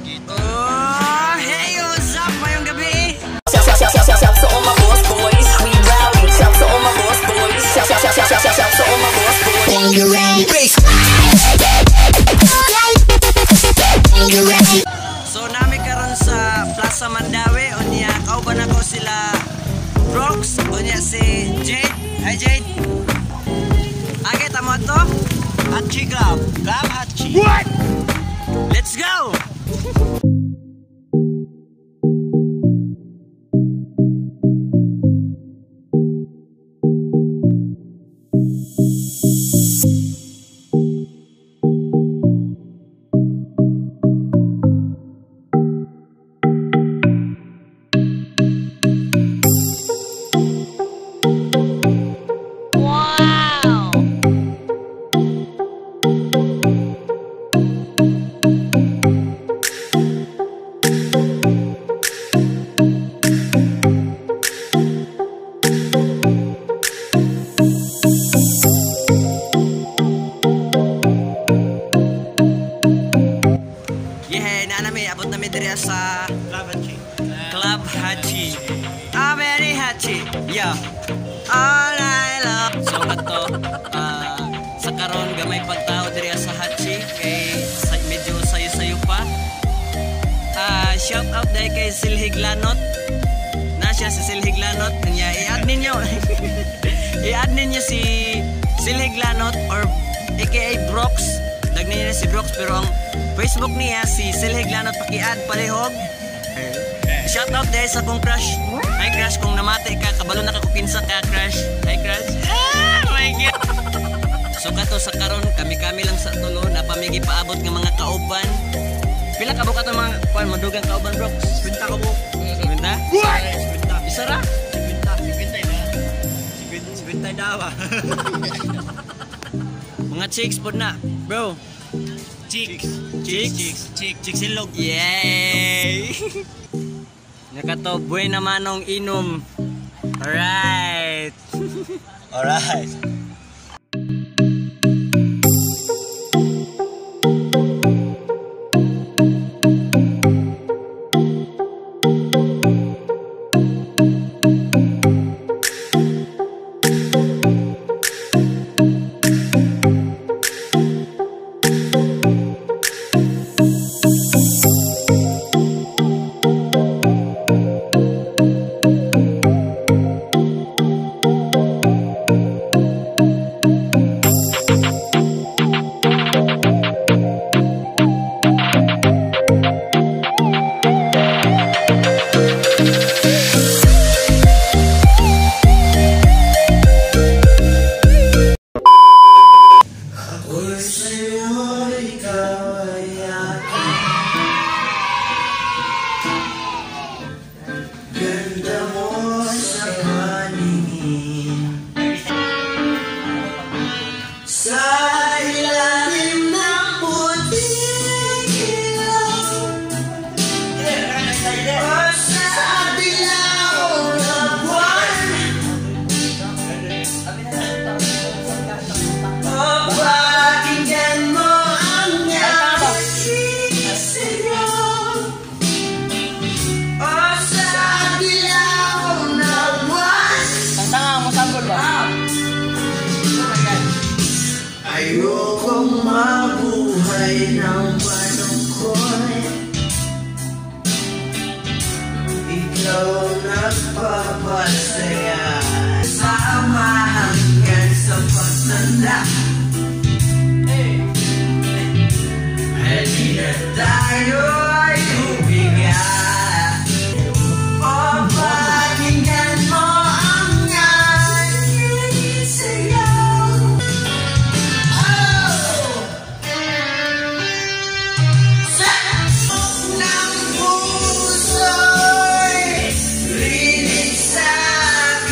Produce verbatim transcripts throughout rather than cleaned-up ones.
Oh, hey, what's up? Mayong gabi. Shout to all my boss boys, we rowdy. Shout to all my boss boys. Shout shout shout shout shout to all my boss boys. So nami karon sa Plaza Mandawi, unya kauban ako sila Brooks, unya si Jade. Hi Jade. Age tamo to? Hachi Club. Club Hachi. What? Let's go. Abot na midriya sa Club Hachi. Club Hachi. Ah, very Hachi. Yeah. All I love. So kato, uh, sa karon gamay pagtao diriya sa Hachi kay medyo sayo-sayo pa. Uh, shout out dahil kay Silhig Lanot. Na siya si Silhig Lanot. Kanya i-add ninyo. I-add ninyo si Silhig Lanot or aka Brooks. Dagnan niya si Brooks pero ang Facebook niya si Silhig Lanot, paki-add palihog. Shout out dahil sa kong crush. Hi crush, kung namati ka, kabalo na kakukinsa ka crush. Hi crush. Ah, my God. So kato sa karon kami-kami lang sa tulo na pamigi paabot ng mga kauban. Pila ka buka itong mga kuan madugang kauban Brooks? Kwenta ko po. Kwenta? Kwenta. Isa ra? Kwenta. Kwenta na. Kwenta daw. Mga chicks po na. Bro. Chicks. Chicks. Chicks. Chicks. Chicks ilog. Yay! Nakato, buena manong inom. Alright. Alright. Ayokong mabuhay ng malungkot. Ikaw nagpapasaya sama hanggang sa pagtanda. Halina tayo ay humiga. O pakinggan mo ang aking sayaw. Ng puso'y rinig sa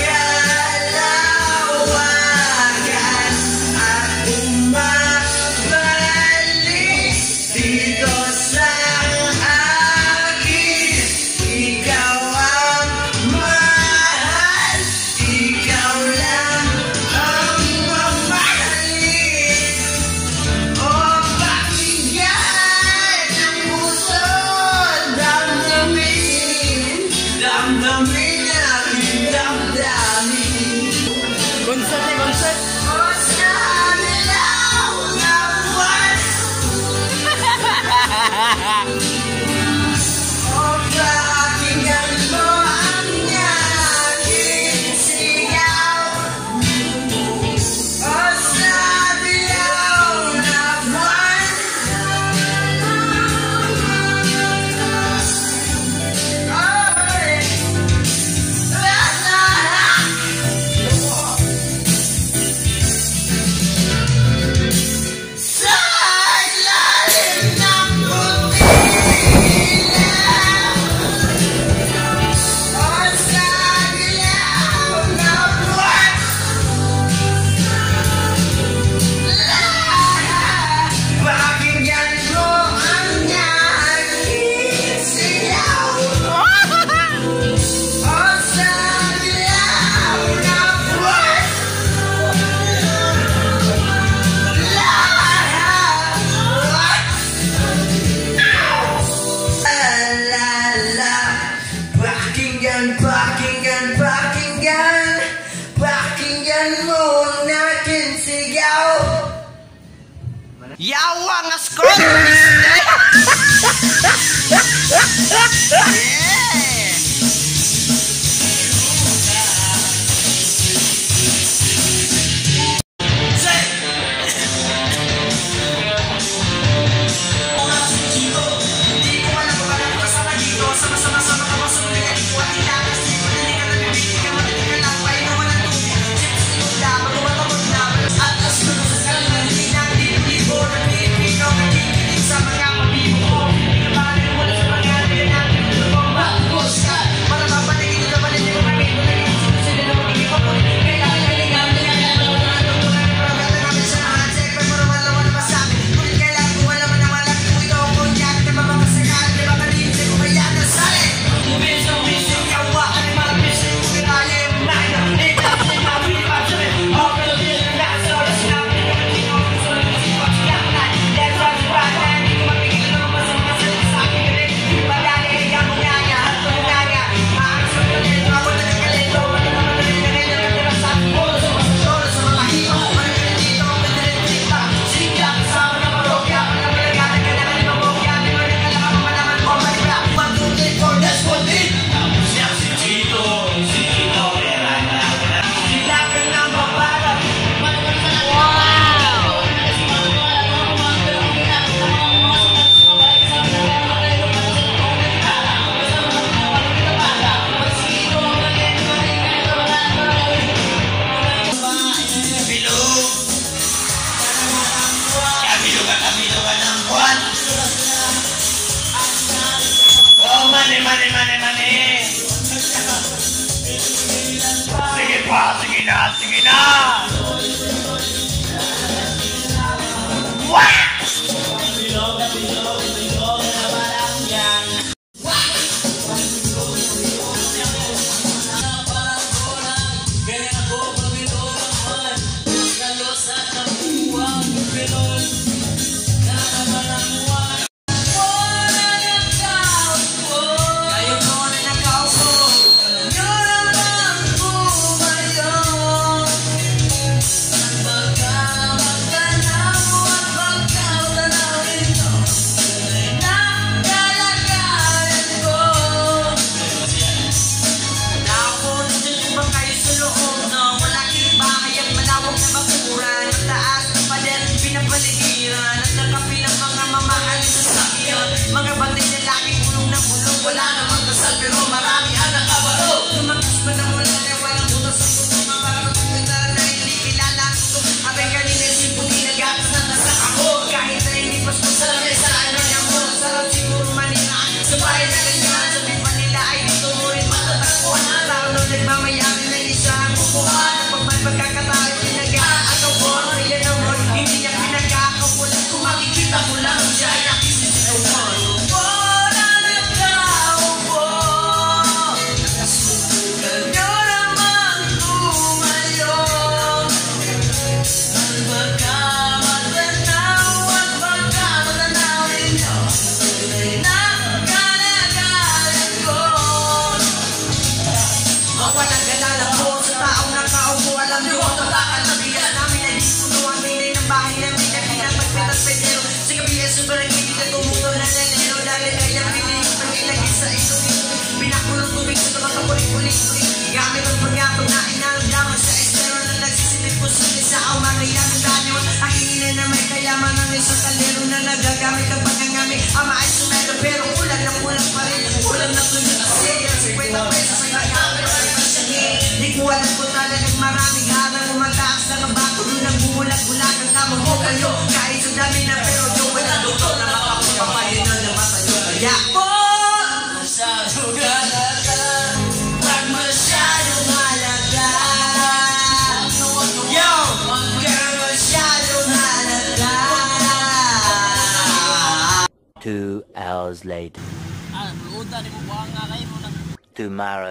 Yawa nga score! Mani, mani, mani, mani. Sige pa, sige na, sige na. Wah! Welcome. Buhat ko talagang maraming habang umataas na mabato doon ang bumulag-bulag ang tama mo kayo. Kahit sa dami na pero yung wala doktor na makapagpapayin na ng mata nyo. Kaya po masyado galata, wag masyadong halaga. Yo! Wag masyadong halaga. Two hours later. Ah, luda ni mo buang nga kayo mo nang Tomorrow.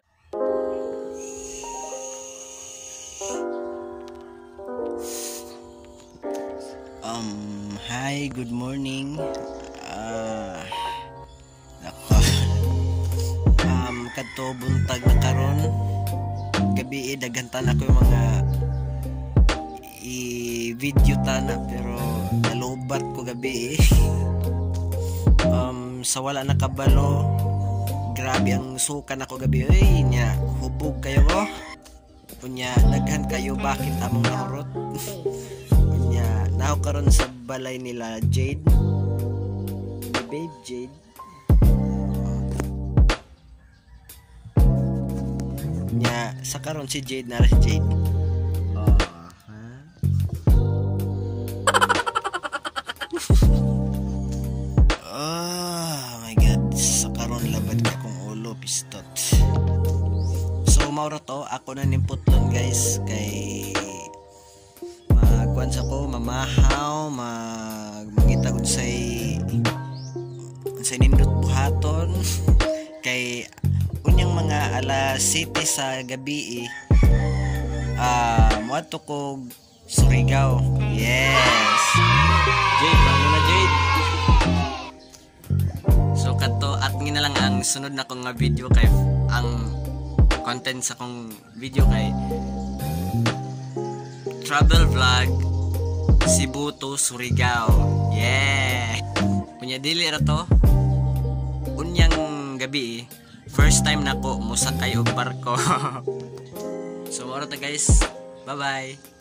Um, hi, good morning. Ah, nako. Um, kadto buntag na karon. Gabi daghantan ako yung mga i-video tana pero nalubat ko gabi. Um, sa wala nakabalo. Grabe ang sukan ako gabi. Ay, nya, hubog kayo ko. Kunya, daghan kayo bakit among nahurot. Kunya, naho karon sa balay nila Jade. Babe Jade. Nya, sa karon si Jade na si Jade. Oh, ha? Oh my god, sa karon labad ka kong ulo pistot. So mauro to, ako na nimputlon guys kay magkuan sa ko mamahaw, mag mangita unsay unsay nindot buhaton kay unyang mga alas siyete sa gabi eh. Ah, uh, moadto ko Surigao. Yes. Jade, ano na Jade? So kadto at nga na lang ang sunod na kong nga video kay ang content sa kong video kay travel vlog Cebu to Surigao. Yeah. Kunya dili ra to. Unyang gabi first time nako musakay og barko. So moro ta guys. Bye bye.